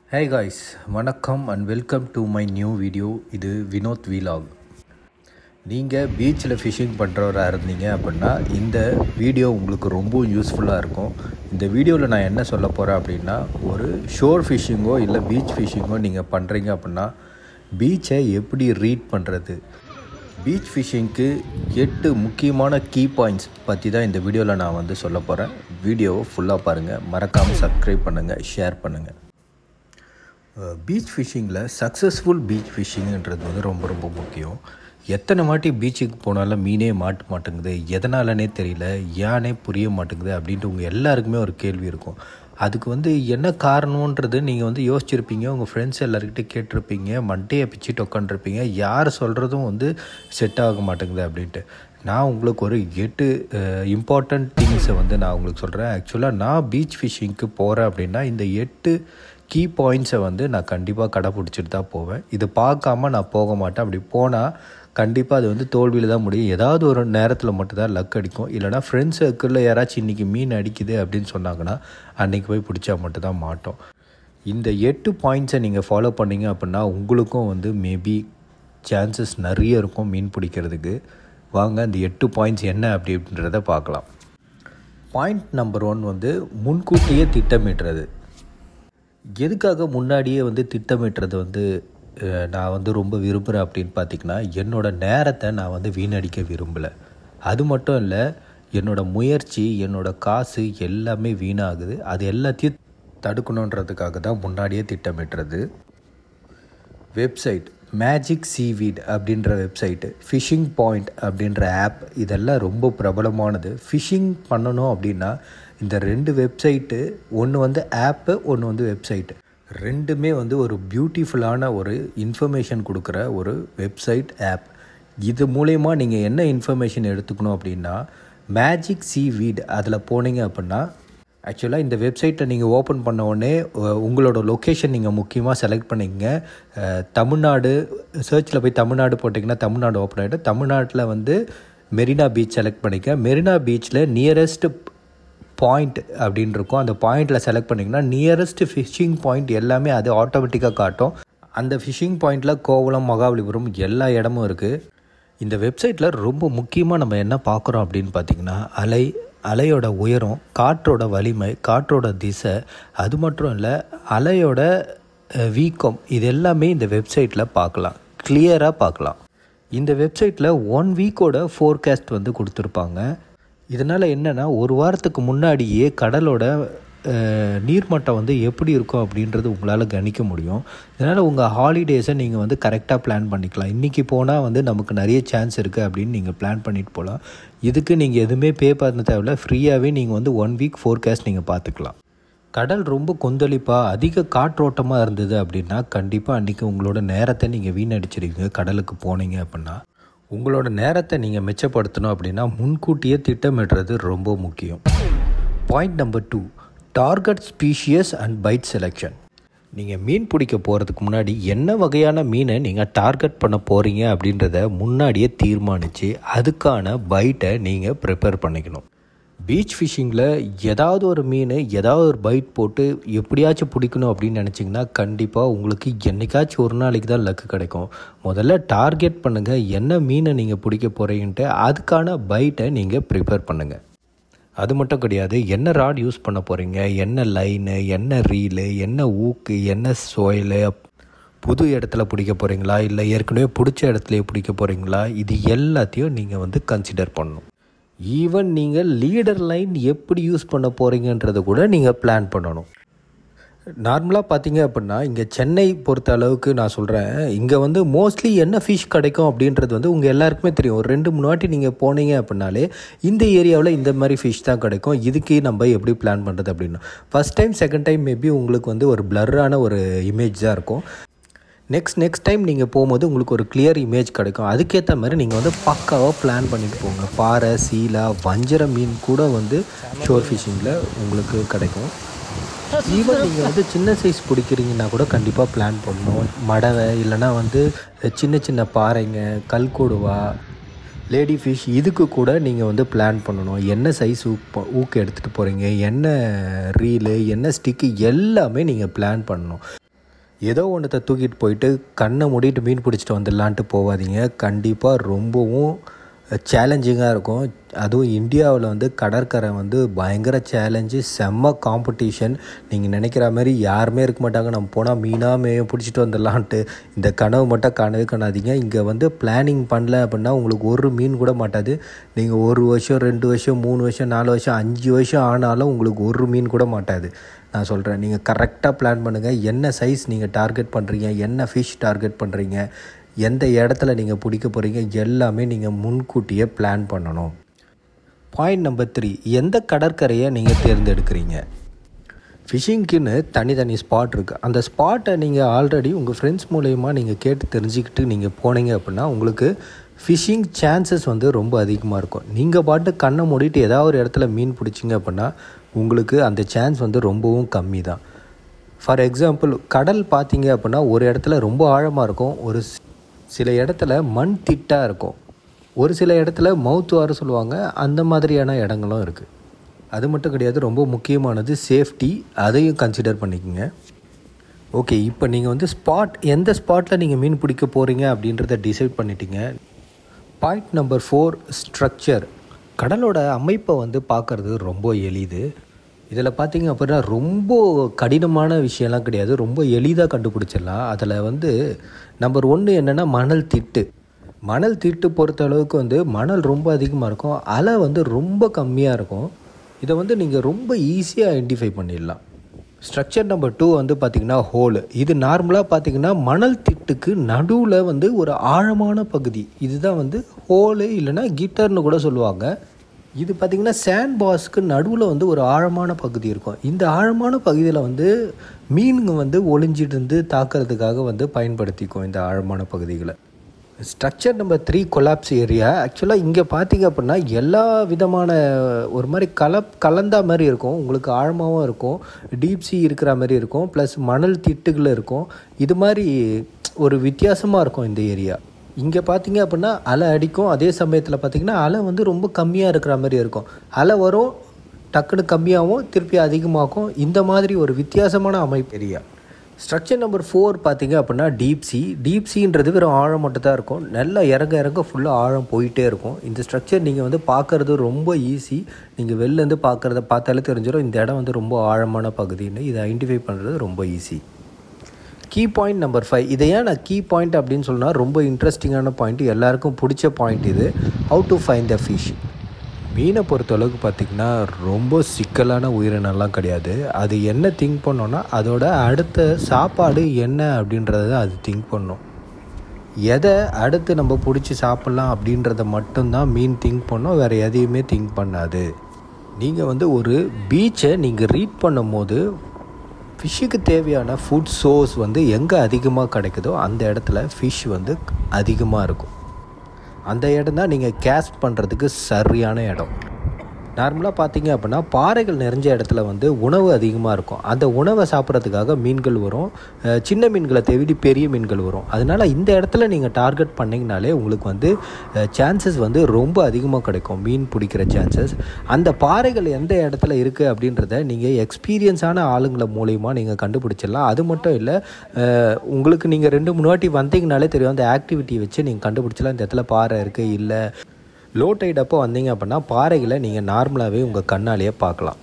Hey guys, வணக்கம் and welcome to my new video. இது Vinod vlog. நீங்கள் பீச்சில் ஃபிஷிங் பண்ணுறவராக இருந்தீங்க அப்படின்னா இந்த வீடியோ உங்களுக்கு ரொம்ப யூஸ்ஃபுல்லாக இருக்கும். இந்த வீடியோவில் நான் என்ன சொல்ல போகிறேன் அப்படின்னா, ஒரு ஷோர் ஃபிஷிங்கோ இல்லை பீச் ஃபிஷிங்கோ நீங்கள் பண்ணுறீங்க அப்படின்னா பீச்சை எப்படி ரீட் பண்ணுறது, பீச் ஃபிஷிங்க்கு 8 முக்கியமான கீ பாயிண்ட்ஸ் பற்றி தான் இந்த வீடியோவில் நான் சொல்ல போகிறேன். வீடியோவை ஃபுல்லாக பாருங்கள், மறக்காமல் சப்ஸ்கிரைப் பண்ணுங்கள், ஷேர் பண்ணுங்கள். பீச் ஃபிஷிங்கில் சக்ஸஸ்ஃபுல் பீச் ஃபிஷிங்கிறது ரொம்ப முக்கியம். எத்தனை வாட்டி பீச்சுக்கு போனாலும் மீனே மாட்ட மாட்டேங்குது, எதனாலனே தெரியல, ஏனே புரிய மாட்டேங்குது அப்படின்ட்டு உங்கள் எல்லாருக்குமே ஒரு கேள்வி இருக்கும். அதுக்கு என்ன காரணன்றது நீங்கள் யோசிச்சிருப்பீங்க, உங்கள் ஃப்ரெண்ட்ஸ் எல்லாருக்கிட்டே கேட்டிருப்பீங்க, மண்டையை பிச்சுட்டு உட்காந்துருப்பீங்க, யார் சொல்கிறதும் செட் ஆக மாட்டேங்குது அப்படின்ட்டு. நான் உங்களுக்கு ஒரு 8 இம்பார்ட்டண்ட் திங்ஸை நான் உங்களுக்கு சொல்கிறேன். ஆக்சுவலாக நான் பீச் ஃபிஷிங்க்கு போகிறேன் அப்படின்னா இந்த 8 கீ பாயிண்ட்ஸை நான் கண்டிப்பாக கடைப்பிடிச்சிட்டு தான் போவேன். இது பார்க்காம நான் போக மாட்டேன். அப்படி போனால் கண்டிப்பாக அது தோல்வியில் தான் முடியும். ஏதாவது ஒரு நேரத்தில் மட்டும்தான் லக் அடிக்கும். இல்லைனா ஃப்ரெண்ட்ஸ் சர்க்கிளில் யாராச்சும் இன்றைக்கி மீன் அடிக்குது அப்படின்னு சொன்னாங்கன்னா அன்றைக்கி போய் பிடிச்சா மட்டும்தான் மாட்டோம். இந்த 8 பாயிண்ட்ஸை நீங்கள் ஃபாலோ பண்ணிங்க அப்படின்னா உங்களுக்கும் மேபி சான்சஸ் நிறைய இருக்கும் மீன் பிடிக்கிறதுக்கு. வாங்க இந்த 8 பாயிண்ட்ஸ் என்ன அப்படின்றத பார்க்கலாம். பாயிண்ட் நம்பர் 1 முன்கூட்டியே திட்டமிடுறது. எதுக்காக முன்னாடியே திட்டமிட்டுறது நான் ரொம்ப விரும்புகிறேன் அப்படின்னு பார்த்திங்கன்னா, என்னோடய நேரத்தை நான் வீணடிக்க விரும்பலை. அது மட்டும் இல்லை, என்னோடய முயற்சி, என்னோடய காசு எல்லாமே வீணாகுது. அது எல்லாத்தையும் தடுக்கணுன்றதுக்காக தான் முன்னாடியே திட்டமிட்டுறது. வெப்சைட் மேஜிக் சீவீட் அப்படின்ற வெப்சைட்டு, ஃபிஷிங் பாயிண்ட் அப்படின்ற ஆப், இதெல்லாம் ரொம்ப பிரபலமானது. ஃபிஷிங் பண்ணணும் அப்படின்னா இந்த 2 வெப்சைட்டு, ஒன்று ஆப்பு, ஒன்று வெப்சைட்டு, ரெண்டுமே ஒரு பியூட்டிஃபுல்லான ஒரு இன்ஃபர்மேஷன் கொடுக்குற ஒரு வெப்சைட் ஆப். இது மூலயமா நீங்கள் என்ன இன்ஃபர்மேஷன் எடுத்துக்கணும் அப்படின்னா, மேஜிக் சீவீட் அதில் போனீங்க அப்படின்னா, ஆக்சுவலாக இந்த வெப்சைட்டை நீங்கள் ஓப்பன் பண்ண உடனே உங்களோட லொக்கேஷன் நீங்கள் முக்கியமாக செலக்ட் பண்ணிக்கங்க. தமிழ்நாடு சர்ச்சில் போய் தமிழ்நாடு போட்டிங்கன்னா தமிழ்நாடு ஓப்பன் ஆகிட்டு, தமிழ்நாட்டில் மெரினா பீச் செலக்ட் பண்ணிக்க. மெரினா பீச்சில் நியரஸ்ட் பாயிண்ட் அப்படின்னு இருக்கும். அந்த பாயிண்டில் செலக்ட் பண்ணிங்கன்னா நியரஸ்ட் ஃபிஷிங் பாயிண்ட் எல்லாமே அது ஆட்டோமேட்டிக்காக காட்டும். அந்த ஃபிஷிங் பாயிண்டில் கோவளம், மகாபலிபுரம் எல்லா இடமும் இருக்குது. இந்த வெப்சைட்டில் ரொம்ப முக்கியமாக நம்ம என்ன பார்க்குறோம் அப்படின்னு பார்த்திங்கன்னா, அலையோட உயரம், காற்றோட வலிமை, காற்றோட திசை, அது மட்டும் இல்லை அலையோட வீக்கம், இது எல்லாமே இந்த வெப்சைட்டில் பார்க்கலாம், கிளியராக பார்க்கலாம். இந்த வெப்சைட்டில் 1 வீக்கோட ஃபோர்காஸ்ட் கொடுத்துருப்பாங்க. இதனால் என்னென்னா, ஒரு வாரத்துக்கு முன்னாடியே கடலோட நீர்மட்டம் எப்படி இருக்கும் அப்படின்றது உங்களால் கணிக்க முடியும். இதனால் உங்கள் ஹாலிடேஸை நீங்கள் கரெக்டாக பிளான் பண்ணிக்கலாம். இன்றைக்கி போனால் நமக்கு நிறைய சான்ஸ் இருக்குது அப்படின்னு நீங்கள் பிளான் பண்ணிட்டு போகலாம். இதுக்கு நீங்கள் எதுவுமே பே பண்ண தேவையில்ல, ஃப்ரீயாகவே நீங்கள் 1 வீக் ஃபோர்காஸ்ட் நீங்கள் பார்த்துக்கலாம். கடல் ரொம்ப கொந்தளிப்பாக அதிக காற்றோட்டமாக இருந்தது அப்படின்னா கண்டிப்பாக அன்றைக்கி உங்களோட நேரத்தை நீங்கள் வீணடிச்சிருவீங்க. கடலுக்கு போனீங்க அப்படின்னா உங்களோட நேரத்தை நீங்கள் மிச்சப்படுத்தணும் அப்படின்னா முன்கூட்டியே திட்டமிடுறது ரொம்ப முக்கியம். Point number 2, target species and bait selection. நீங்கள் மீன் பிடிக்க போகிறதுக்கு முன்னாடி என்ன வகையான மீனை நீங்கள் டார்கெட் பண்ண போகிறீங்க அப்படின்றத முன்னாடியே தீர்மானித்து அதுக்கான பைட்டை நீங்கள் ப்ரிப்பேர் பண்ணிக்கணும். பீச் ஃபிஷிங்கில் ஏதாவது ஒரு மீன், ஏதாவது ஒரு பைட் போட்டு எப்படியாச்சும் பிடிக்கணும் அப்படின்னு நினச்சிங்கன்னா கண்டிப்பாக உங்களுக்கு என்றைக்காச்சும் ஒரு நாளைக்கு தான் லக்கு கிடைக்கும். முதல்ல டார்கெட் பண்ணுங்கள், என்ன மீனை நீங்கள் பிடிக்க போகிறீங்கன்ட்டு அதுக்கான பைட்டை நீங்கள் ப்ரிப்பேர் பண்ணுங்கள். அது மட்டும் கிடையாது, என்ன ராட் யூஸ் பண்ண போகிறீங்க, என்ன லைனு, என்ன ரீலு, என்ன ஊக்கு, என்ன சோயிலு, புது இடத்துல பிடிக்க போகிறீங்களா இல்லை ஏற்கனவே பிடிச்ச இடத்துலையே பிடிக்க போகிறீங்களா, இது எல்லாத்தையும் நீங்கள் கன்சிடர் பண்ணணும். ஈவன் நீங்கள் லீடர் லைன் எப்படி யூஸ் பண்ண போகிறீங்கன்றதை கூட நீங்கள் பிளான் பண்ணணும். நார்மலாக பார்த்தீங்க அப்படின்னா இங்கே சென்னை பொறுத்த அளவுக்கு நான் சொல்கிறேன், இங்கே மோஸ்ட்லி என்ன ஃபிஷ் கிடைக்கும் அப்படின்றது உங்கள் எல்லாருக்குமே தெரியும். ஒரு 2-3 வாட்டி நீங்கள் போனீங்க அப்படின்னாலே இந்த ஏரியாவில் இந்த மாதிரி ஃபிஷ் தான் கிடைக்கும். இதுக்கு நம்ம எப்படி பிளான் பண்ணுறது அப்படின்னா, first time second time maybe உங்களுக்கு ஒரு பிளர்ரான ஒரு இமேஜ் தான் இருக்கும். நெக்ஸ்ட் டைம் நீங்கள் போகும்போது உங்களுக்கு ஒரு கிளியர் இமேஜ் கிடைக்கும். அதுக்கேற்ற மாதிரி நீங்கள் பக்காவாக பிளான் பண்ணிட்டு போங்க. பாறை, சீலா, வஞ்சர மீன் கூட ஷோர் ஃபிஷிங்கில் உங்களுக்கு கிடைக்கும். ஈவன் நீங்கள் சின்ன சைஸ் பிடிக்கிறீங்கன்னா கூட கண்டிப்பாக பிளான் பண்ணணும். மடவை இல்லைனா சின்ன பாறைங்க, கல்கொடுவா, லேடி ஃபிஷ், இதுக்கு கூட நீங்கள் பிளான் பண்ணணும். என்ன சைஸ் ஊக்கு எடுத்துகிட்டு போகிறீங்க, என்ன ரீலு, என்ன ஸ்டிக்கு, எல்லாமே நீங்கள் பிளான் பண்ணணும். ஏதோ ஒன்றத்தை தூக்கிட்டு போயிட்டு கண்ணை மூடிட்டு மீன் பிடிச்சிட்டு வந்துடலான்ட்டு போகாதீங்க. கண்டிப்பாக ரொம்பவும் சேலஞ்சிங்காக இருக்கும். அதுவும் இந்தியாவில் வந்து கடற்கரை வந்து பயங்கர சேலஞ்சு, செம்ம காம்படிஷன். நீங்கள் நினைக்கிற மாதிரி யாருமே இருக்க மாட்டாங்க. நம்ம போனால் மீனாக பிடிச்சிட்டு வந்துடலான்ட்டு இந்த கனவு மட்டும் காணவே காணாதீங்க. இங்கே வந்து பிளானிங் பண்ணல அப்படின்னா உங்களுக்கு ஒரு மீன் கூட மாட்டாது. நீங்கள் 1 வருஷம் 2 வருஷம் 3 வருஷம் 4 வருஷம் 5 வருஷம் ஆனாலும் உங்களுக்கு ஒரு மீன் கூட மாட்டாது. நான் சொல்கிறேன், நீங்கள் கரெக்டாக பிளான் பண்ணுங்கள். என்ன சைஸ் நீங்கள் டார்கெட் பண்ணுறீங்க, என்ன ஃபிஷ் டார்கெட் பண்ணுறீங்க, எந்த இடத்துல நீங்கள் பிடிக்க போகிறீங்க, எல்லாமே நீங்கள் முன்கூட்டியே பிளான் பண்ணணும். பாயிண்ட் நம்பர் 3, எந்த கடற்கரையை நீங்கள் தேர்ந்தெடுக்கிறீங்க. ஃபிஷிங்க்குன்னு தனி ஸ்பாட் இருக்குது. அந்த ஸ்பாட்டை நீங்கள் ஆல்ரெடி உங்கள் ஃப்ரெண்ட்ஸ் மூலயமா நீங்கள் கேட்டு தெரிஞ்சுக்கிட்டு நீங்கள் போனீங்க அப்படின்னா உங்களுக்கு ஃபிஷிங் சான்சஸ் வந்து ரொம்ப அதிகமாக இருக்கும். நீங்கள் பாட்டு கண்ணை மூடிட்டு ஏதாவது ஒரு இடத்துல மீன் பிடிச்சிங்க அப்படின்னா உங்களுக்கு அந்த சான்ஸ் வந்து ரொம்பவும் கம்மி தான். ஃபார் எக்ஸாம்பிள், கடல் பார்த்தீங்க அப்படின்னா ஒரு இடத்துல ரொம்ப ஆழமாக இருக்கும், ஒரு சில இடத்துல மண் திட்டாக இருக்கும், ஒரு சில இடத்துல மவுத் வார சொல்லுவாங்க, அந்த மாதிரியான இடங்களும் இருக்குது. அது மட்டும் கிடையாது, ரொம்ப முக்கியமானது சேஃப்டி, அதையும் கன்சிடர் பண்ணிக்கோங்க. ஓகே, இப்போ நீங்கள் வந்து எந்த ஸ்பாட்டில் நீங்கள் மீன் பிடிக்க போகிறீங்க அப்படின்றத டிசைட் பண்ணிட்டீங்க. Point number 4, structure. கடலோட அமைப்பை வந்து பார்க்குறது ரொம்ப எளிது. இதில் பார்த்திங்க அப்படின்னா ரொம்ப கடினமான விஷயம்லாம் கிடையாது, ரொம்ப எளிதாக கண்டுபிடிச்சிடலாம். அதில் வந்து நம்பர் 1 என்னென்னா மணல் திட்டு பொறுத்த அளவுக்கு வந்து மணல் ரொம்ப அதிகமாக இருக்கும், அலை வந்து ரொம்ப கம்மியாக இருக்கும். இதை வந்து நீங்கள் ரொம்ப ஈஸியாக ஐடென்டிஃபை பண்ணிடலாம். ஸ்ட்ரக்சர் நம்பர் 2 வந்து பார்த்திங்கன்னா ஹோலு. இது நார்மலாக பார்த்திங்கன்னா மணல் திட்டுக்கு நடுவில் வந்து ஒரு ஆழமான பகுதி, இதுதான் வந்து ஹோலு இல்லைன்னா கிட்டர்னு கூட சொல்லுவாங்க. இது பார்த்திங்கன்னா சேண்ட் பாஸ்க்கு நடுவில் வந்து ஒரு ஆழமான பகுதி இருக்கும். இந்த ஆழமான பகுதியில் வந்து மீனுங்க வந்து ஒளிஞ்சிட்டு இருந்து தாக்கிறதுக்காக வந்து பயன்படுத்திக்கும் இந்த ஆழமான பகுதிகளை. Structure number 3, collapse area. ஆக்சுவலாக இங்கே பார்த்திங்க அப்படின்னா எல்லா விதமான ஒரு மாதிரி கலந்தா மாதிரி இருக்கும். உங்களுக்கு ஆழமாகவும் இருக்கும், டீப் சீ இருக்கிற மாதிரி இருக்கும், ப்ளஸ் மணல் திட்டுகள் இருக்கும். இது மாதிரி ஒரு வித்தியாசமாக இருக்கும் இந்த ஏரியா. இங்கே பார்த்திங்க அப்படின்னா அலை அடிக்கும், அதே சமயத்தில் பார்த்திங்கன்னா அலை வந்து ரொம்ப கம்மியாக இருக்கிற மாதிரி இருக்கும். அலை வரும், டக்குன்னு கம்மியாகவும் திருப்பி அதிகமாகும். இந்த மாதிரி ஒரு வித்தியாசமான அமைப்பு ஏரியா. ஸ்ட்ரக்சர் நம்பர் 4 பார்த்திங்க அப்படின்னா டீப் சீன்றது வெறும் ஆழம் மட்டும் தான் இருக்கும். நல்லா இறங்க ஃபுல்லாக ஆழம் போயிட்டே இருக்கும். இந்த ஸ்ட்ரக்சர் நீங்கள் வந்து பார்க்குறது ரொம்ப ஈஸி. நீங்கள் வெளிலேருந்து பார்த்தாலே தெரிஞ்சிடும் இந்த இடம் வந்து ரொம்ப ஆழமான பகுதின்னு. இதை ஐடென்டிஃபை பண்ணுறது ரொம்ப ஈஸி. Key point number 5. இதை ஏன் நான் கீ பாயிண்ட் அப்படின்னு சொன்னால் ரொம்ப இன்ட்ரெஸ்டிங்கான பாயிண்ட், எல்லாருக்கும் பிடிச்ச பாயிண்ட் இது. How to find the fish. மீனை பொறுத்தளவுக்கு பார்த்திங்கன்னா ரொம்ப சிக்கலான உயிரினம்லாம் கிடையாது. அது என்ன திங்க் பண்ணோன்னா அதோட அடுத்த சாப்பாடு என்ன அப்படின்றத அது திங்க் பண்ணும். எதை அடுத்து நம்ம பிடிச்சி சாப்பிட்லாம் அப்படின்றத மட்டும்தான் மீன் திங்க் பண்ணோம், வேறு எதையுமே திங்க் பண்ணாது. நீங்கள் வந்து ஒரு பீச்சை நீங்கள் ரீட் பண்ணும் போது ஃபிஷ்ஷுக்கு தேவையான ஃபுட் சோர்ஸ் வந்து எங்கே அதிகமாக கிடைக்குதோ அந்த இடத்துல ஃபிஷ் வந்து அதிகமாக இருக்கும். அந்த இடம் தான் நீங்கள் கேஸ்ட் பண்ணுறதுக்கு சரியான இடம். நார்மலாக பார்த்தீங்க அப்படின்னா பாறைகள் நிறைஞ்ச இடத்துல வந்து உணவு அதிகமாக இருக்கும். அந்த உணவை சாப்பிட்றதுக்காக மீன்கள் வரும், சின்ன மீன்களை தேடி பெரிய மீன்கள் வரும். அதனால் இந்த இடத்துல நீங்கள் டார்கெட் பண்ணிங்கனாலே உங்களுக்கு வந்து சான்சஸ் வந்து ரொம்ப அதிகமாக கிடைக்கும், மீன் பிடிக்கிற சான்சஸ். அந்த பாறைகள் எந்த இடத்துல இருக்குது அப்படின்றத நீங்கள் எக்ஸ்பீரியன்ஸான ஆளுங்களை மூலயமா நீங்கள் கண்டுபிடிச்சிடலாம். அது மட்டும் இல்லை, உங்களுக்கு நீங்கள் 2-3 வாட்டி வந்தீங்கனாலே தெரியும், அந்த ஆக்டிவிட்டி வச்சு நீங்கள் கண்டுபிடிச்சலாம் இந்த இடத்துல பாறை இருக்குது. இல்லை லோ டைட் அப்போ வந்தீங்க அப்படின்னா பாறைகளை நீங்கள் நார்மலாகவே உங்கள் கண்ணாலேயே பார்க்கலாம்.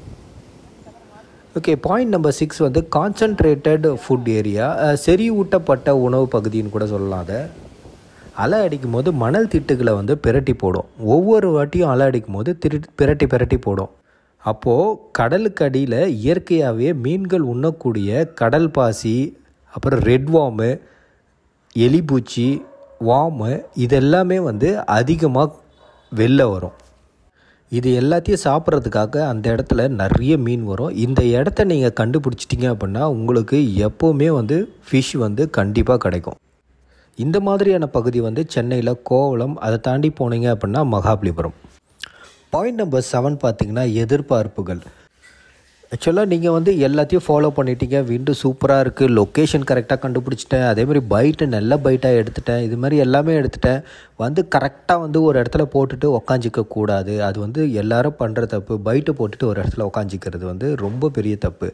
ஓகே, பாயிண்ட் நம்பர் 6 வந்து கான்சன்ட்ரேட்டட் ஃபுட் ஏரியா. செறிவூட்டப்பட்ட உணவு பகுதின்னு கூட சொல்லலாம். அதை அலை அடிக்கும் போது மணல் திட்டுகளை வந்து பிரட்டி போடும். ஒவ்வொரு வாட்டியும் அலை அடிக்கும் போது பிரட்டி போடும். அப்போது கடலுக்கு அடியில் இயற்கையாகவே மீன்கள் உண்ணக்கூடிய கடல் பாசி, அப்புறம் ரெட் வார்மு, எலிபூச்சி, வார்மு, இதெல்லாமே வந்து அதிகமாக வெளில வரும். இது எல்லாத்தையும் சாப்பிட்றதுக்காக அந்த இடத்துல நிறைய மீன் வரும். இந்த இடத்த நீங்கள் கண்டுபிடிச்சிட்டிங்க அப்படின்னா உங்களுக்கு எப்போவுமே வந்து ஃபிஷ் வந்து கண்டிப்பாக கிடைக்கும். இந்த மாதிரியான பகுதி வந்து சென்னையில் கோவளம், அதை தாண்டி போனீங்க அப்படின்னா மகாபலிபுரம். பாயிண்ட் நம்பர் 7 பார்த்திங்கன்னா எதிர்பார்ப்புகள். ஆக்சுவலாக நீங்கள் வந்து எல்லாத்தையும் ஃபாலோ பண்ணிட்டீங்க, விண்டு சூப்பராக இருக்குது, லொக்கேஷன் கரெக்டாக கண்டுபிடிச்சிட்டேன், அதேமாதிரி பைட்டு நல்ல பைட்டாக எடுத்துட்டேன், இது மாதிரி எல்லாமே எடுத்துட்டேன், வந்து கரெக்டாக வந்து ஒரு இடத்துல போட்டுட்டு உக்காஞ்சிக்க கூடாது. அது வந்து எல்லோரும் பண்ணுற தப்பு. பைட்டு போட்டுட்டு ஒரு இடத்துல உக்காஞ்சிக்கிறது வந்து ரொம்ப பெரிய தப்பு.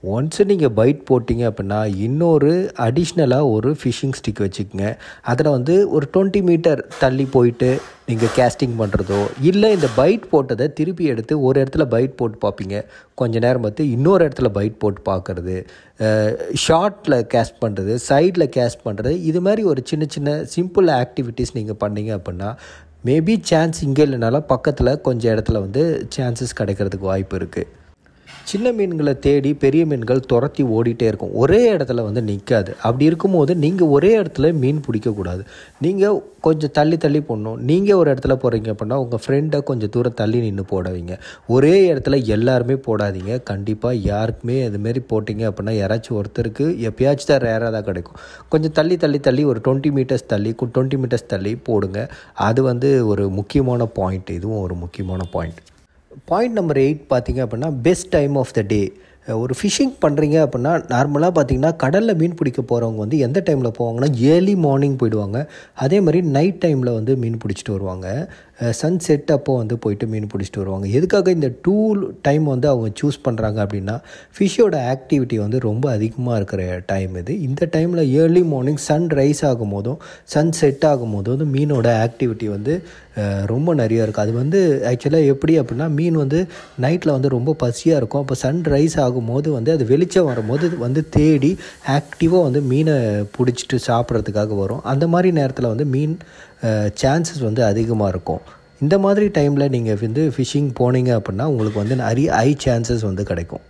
ஒன்ஸு நீங்கள் பைட் போட்டிங்க அப்படின்னா இன்னொரு அடிஷ்னலாக ஒரு ஃபிஷ்ஷிங் ஸ்டிக் வச்சுக்கோங்க. அதில் வந்து ஒரு 20 மீட்டர் தள்ளி போயிட்டு நீங்கள் கேஸ்டிங் பண்ணுறதோ இல்லை இந்த பைட் போட்டதை திருப்பி எடுத்து ஒரு இடத்துல பைட் போட்டு பார்ப்பீங்க, கொஞ்சம் நேரம் பார்த்து இன்னொரு இடத்துல பைட் போட்டு பார்க்குறது, ஷார்ட்டில் கேஸ்ட் பண்ணுறது, சைடில் கேஸ்ட் பண்ணுறது, இது மாதிரி ஒரு சின்ன சின்ன சிம்பிள் ஆக்டிவிட்டீஸ் நீங்கள் பண்ணீங்க அப்படின்னா மேபி சான்ஸ் இங்கே இல்லைனாலும் பக்கத்தில் கொஞ்சம் இடத்துல வந்து சான்சஸ் கிடைக்கிறதுக்கு வாய்ப்பு இருக்குது. சின்ன மீன்களை தேடி பெரிய மீன்கள் துரத்தி ஓடிட்டே இருக்கும், ஒரே இடத்துல வந்து நிற்காது. அப்படி இருக்கும்போது நீங்கள் ஒரே இடத்துல மீன் பிடிக்கக்கூடாது, நீங்கள் கொஞ்சம் தள்ளி தள்ளி போடணும். நீங்கள் ஒரு இடத்துல போகிறீங்க அப்படின்னா உங்கள் ஃப்ரெண்டை கொஞ்சம் தூரம் தள்ளி நின்று போடாதீங்க. ஒரே இடத்துல எல்லாருமே போடாதீங்க. கண்டிப்பாக யாருக்குமே அதுமாரி போட்டிங்க அப்படின்னா யாராச்சும் ஒருத்தருக்கு எப்பயாச்சும் தான் ரேராக தான் கிடைக்கும். கொஞ்சம் தள்ளி தள்ளி தள்ளி ஒரு 20 மீட்டர்ஸ் தள்ளி 20 மீட்டர்ஸ் தள்ளி போடுங்க. அது வந்து ஒரு முக்கியமான பாயிண்ட். இதுவும் ஒரு முக்கியமான பாயிண்ட். பாயிண்ட் நம்பர் 8 பார்த்திங்க அப்படின்னா best time of the day. ஒரு ஃபிஷ்ஷிங் பண்ணுறீங்க அப்படின்னா நார்மலாக பார்த்திங்கன்னா கடலில் மீன் பிடிக்க போகிறவங்க வந்து எந்த டைமில் போவாங்கன்னா ஏர்லி மார்னிங் போயிடுவாங்க. அதே மாதிரி நைட் டைமில் வந்து மீன் பிடிச்சிட்டு வருவாங்க. சன் செட் அப்போ வந்து போயிட்டு மீன் பிடிச்சிட்டு வருவாங்க. எதுக்காக இந்த 2 டைம் வந்து அவங்க சூஸ் பண்ணுறாங்க அப்படின்னா ஃபிஷ்ஷோட ஆக்டிவிட்டி வந்து ரொம்ப அதிகமாக இருக்கிற டைம் இது. இந்த டைமில் ஏர்லி மார்னிங் சன் ரைஸ் ஆகும் போதும் சன் செட் ஆகும் போதும் வந்து மீனோட ஆக்டிவிட்டி வந்து ரொம்ப நிறையா இருக்குது. அது வந்து ஆக்சுவலாக எப்படி அப்படின்னா மீன் வந்து நைட்டில் வந்து ரொம்ப பசியாக இருக்கும். அப்போ சன் ரைஸ் ஆகும்போது வந்து அது வெளிச்சம் வரும்போது வந்து தேடி ஆக்டிவாக வந்து மீனை பிடிச்சிட்டு சாப்பிட்றதுக்காக வரும். அந்த மாதிரி நேரத்தில் வந்து மீன் சான்சஸ் வந்து அதிகமாக இருக்கும். இந்த மாதிரி டைமில் நீங்கள் வந்து ஃபிஷ்ஷிங் போனீங்க அப்படின்னா உங்களுக்கு வந்து நிறைய ஹை சான்சஸ் வந்து கிடைக்கும்.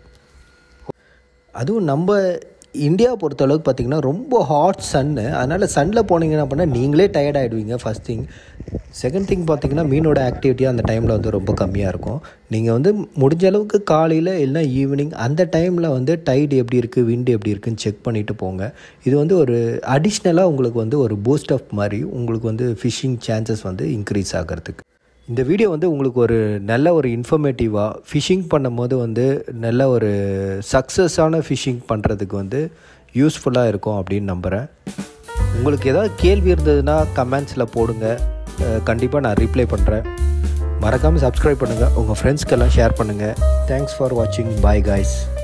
அதுவும் நம்ம இந்தியா பொறுத்தளவுக்கு பார்த்திங்கன்னா ரொம்ப ஹாட் சன்னு, அதனால் சன்னில் போனீங்கன்னா அப்படின்னா நீங்களே டயர்ட் ஆகிடுவீங்க ஃபஸ்ட் திங். செகண்ட் திங் பார்த்திங்கன்னா மீனோட ஆக்டிவிட்டி அந்த டைமில் வந்து ரொம்ப கம்மியாக இருக்கும். நீங்கள் வந்து முடிஞ்ச அளவுக்கு காலையில் இல்லைனா ஈவினிங் அந்த டைமில் வந்து டைடு எப்படி இருக்குது விண்டு எப்படி இருக்குதுன்னு செக் பண்ணிவிட்டு போங்க. இது வந்து ஒரு அடிஷ்னலாக உங்களுக்கு வந்து ஒரு பூஸ்ட் அப் மாதிரி உங்களுக்கு வந்து ஃபிஷ்ஷிங் சான்சஸ் வந்து இன்க்ரீஸ் ஆகிறதுக்கு. இந்த வீடியோ வந்து உங்களுக்கு ஒரு நல்ல ஒரு இன்ஃபர்மேட்டிவாக ஃபிஷ்ஷிங் பண்ணும்போது வந்து நல்ல ஒரு சக்ஸஸான ஃபிஷ்ஷிங் பண்ணுறதுக்கு வந்து யூஸ்ஃபுல்லாக இருக்கும் அப்படின்னு நம்புகிறேன். உங்களுக்கு ஏதாவது கேள்வி இருந்ததுன்னா கமெண்ட்ஸில் போடுங்க, கண்டிப்பாக நான் ரிப்ளை பண்ணுறேன். மறக்காமல் சப்ஸ்கிரைப் பண்ணுங்கள், உங்கள் ஃப்ரெண்ட்ஸ்க்கெல்லாம் ஷேர் பண்ணுங்கள். தேங்க்ஸ் ஃபார் வாட்சிங். Bye guys.